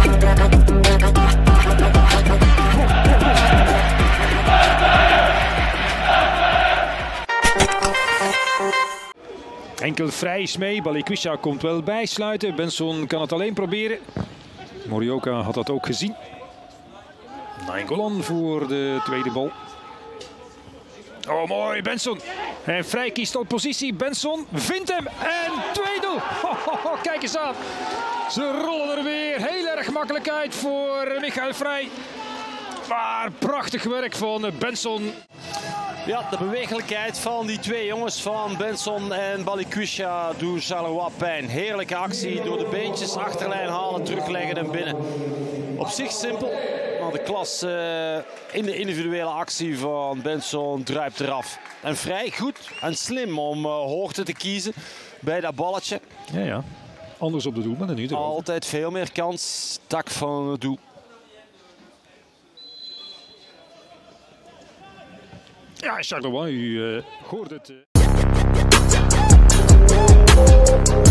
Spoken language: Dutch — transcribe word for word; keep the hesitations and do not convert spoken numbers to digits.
Enkel vrij is mee, Balikwisha komt wel bijsluiten. Benson kan het alleen proberen. Morioka had dat ook gezien. Nainggolan voor de tweede bal. Oh mooi, Benson. En vrij kiest op positie. Benson vindt hem en twee doel. Kijk eens aan. Ze rollen er weer heel erg makkelijk uit voor Michael Vrij. Maar prachtig werk van Benson. Ja, de bewegelijkheid van die twee jongens van Benson en Balikwisha doet Charleroi pijn. Heerlijke actie door de beentjes, achterlijn halen, terugleggen en binnen. Op zich simpel, maar de klas uh, in de individuele actie van Benson druipt eraf. En vrij goed en slim om uh, hoogte te kiezen bij dat balletje. Ja, ja. Anders op de doel, maar dan niet. Altijd veel meer kans, tak van het doel. Ja, Charleroi, u uh, hoort het. Uh...